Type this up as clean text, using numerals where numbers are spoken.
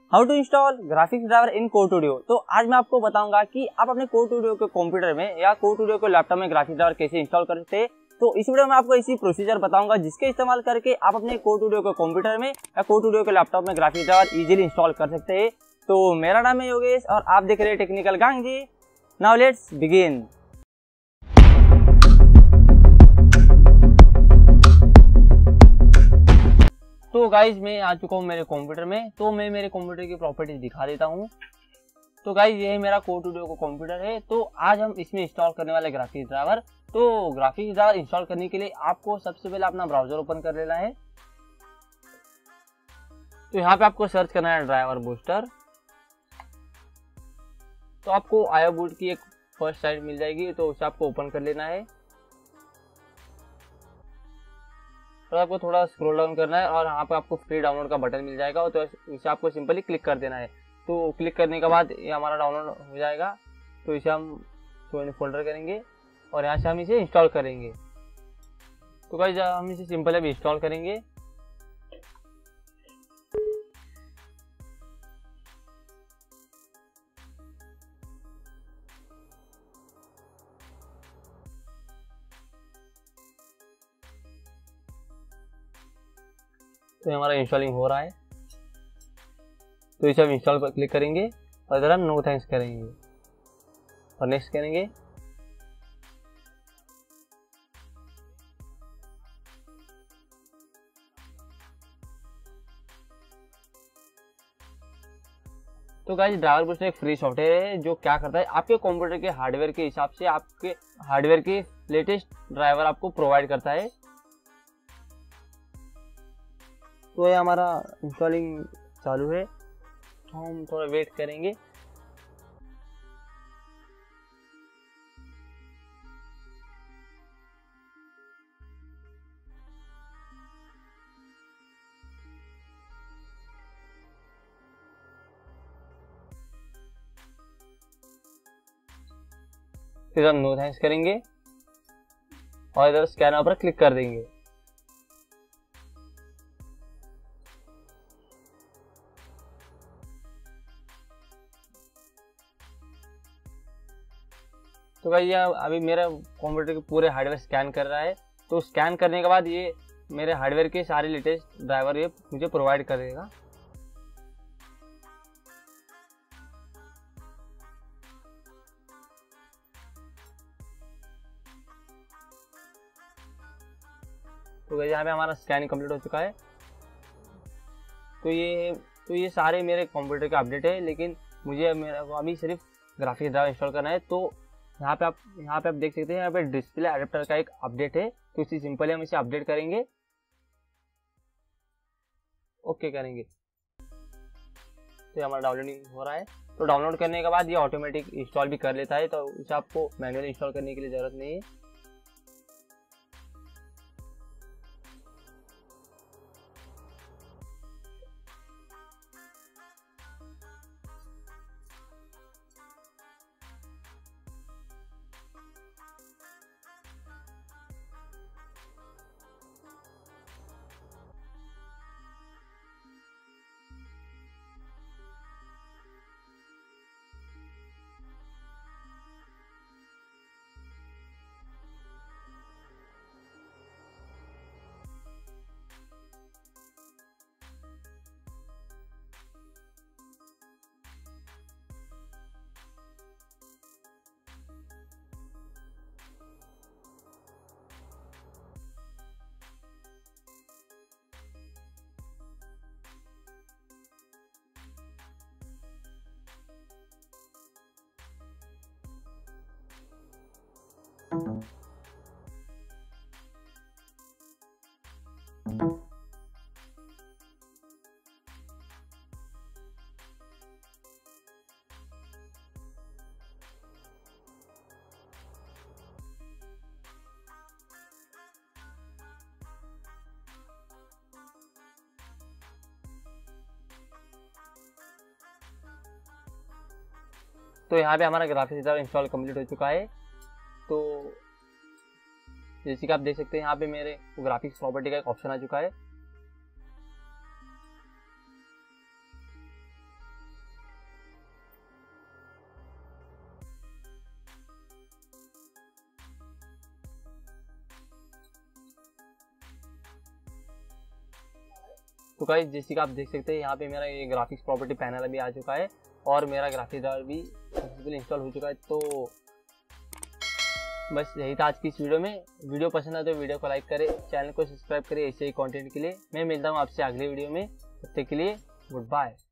How to install graphics driver in कोस्टूडियो। तो आज मैं आपको बताऊंगा कि आप अपने कोस्टूडियो के कंप्यूटर में या कोस्टूडियो के लैपटॉप में ग्राफिक्स ड्राइवर कैसे इंस्टॉल कर सकते हैं। तो इस वीडियो में आपको इसी प्रोसीजर बताऊंगा जिसके इस्तेमाल करके आप अपने कोस्टूडियो के कंप्यूटर में या कोस्टूडियो के लैपटॉप में ग्राफिक्स ड्राइवर इजीली इंस्टॉल कर सकते हैं। तो मेरा नाम है योगेश और आप देख रहे हैं technical gang ji. Now let's begin. तो गाइज मैं आ चुका हूँ मेरे कंप्यूटर में। तो मैं मेरे कंप्यूटर की प्रॉपर्टीज दिखा देता हूँ। तो गाइज ये मेरा कोस्टूडियो का कंप्यूटर है। तो आज हम इसमें इंस्टॉल करने वाले ग्राफिक्स ड्राइवर। तो ग्राफिक्स ड्राइवर इंस्टॉल करने के लिए आपको सबसे पहले अपना ब्राउजर ओपन कर लेना है। तो यहाँ पे आपको सर्च करना है ड्राइवर बूस्टर। तो आपको आयो बूट की एक फर्स्ट साइट मिल जाएगी, तो उसे आपको ओपन कर लेना है। तो आपको थोड़ा स्क्रॉल डाउन करना है और यहाँ पे आपको फ्री डाउनलोड का बटन मिल जाएगा, तो इसे आपको सिंपली क्लिक कर देना है। तो क्लिक करने के बाद ये हमारा डाउनलोड हो जाएगा। तो इसे हम फोल्डर करेंगे और यहाँ से हम इसे इंस्टॉल करेंगे। तो गाइस हम इसे सिंपल अभी इंस्टॉल करेंगे। तो हमारा इंस्टॉलिंग हो रहा है। तो इसे हम इंस्टॉल पर क्लिक करेंगे और इधर हम नो थैंक्स करेंगे और नेक्स्ट करेंगे। तो गाइस ड्राइवर बूस्टर एक फ्री सॉफ्टवेयर है जो क्या करता है, आपके कंप्यूटर के हार्डवेयर के हिसाब से आपके हार्डवेयर के लेटेस्ट ड्राइवर आपको प्रोवाइड करता है। तो ये हमारा इंस्टॉलिंग चालू है, तो हम थोड़ा वेट करेंगे। फिर हम नो थैंक्स करेंगे और इधर स्कैनर पर क्लिक कर देंगे। तो भाई ये अभी मेरा कंप्यूटर के पूरे हार्डवेयर स्कैन कर रहा है। तो स्कैन करने के बाद ये मेरे हार्डवेयर के सारे लेटेस्ट ड्राइवर ये मुझे प्रोवाइड करेगा। तो यहाँ पे हमारा स्कैन कंप्लीट हो चुका है। तो ये सारे मेरे कंप्यूटर के अपडेट है, लेकिन मुझे मेरा अभी सिर्फ ग्राफिक्स ड्राइवर इंस्टॉल करना है। तो यहाँ पे आप देख सकते हैं, यहाँ पे डिस्प्ले अडेप्टर का एक अपडेट है। तो इसी सिंपली हम इसे अपडेट करेंगे, ओके करेंगे। तो हमारा डाउनलोडिंग हो रहा है। तो डाउनलोड करने के बाद ये ऑटोमेटिक इंस्टॉल भी कर लेता है, तो इसे आपको मैनुअली इंस्टॉल करने के लिए जरूरत नहीं है। तो यहाँ पे हमारा ग्राफिक्स ड्राइवर इंस्टॉल कंप्लीट हो चुका है। तो जैसे कि आप देख सकते हैं यहाँ पे मेरे ग्राफिक्स प्रॉपर्टी का एक ऑप्शन आ चुका है। तो गाइस जैसे कि आप देख सकते हैं यहाँ पे मेरा ये ग्राफिक्स प्रॉपर्टी पैनल अभी आ चुका है और मेरा ग्राफिक्स ड्राइवर भी सक्सेसफुली इंस्टॉल हो चुका है। तो बस यही था आज की इस वीडियो में। वीडियो पसंद आए तो वीडियो को लाइक करें, चैनल को सब्सक्राइब करें ऐसे ही कंटेंट के लिए। मैं मिलता हूँ आपसे अगले वीडियो में, तब तक के लिए गुड बाय।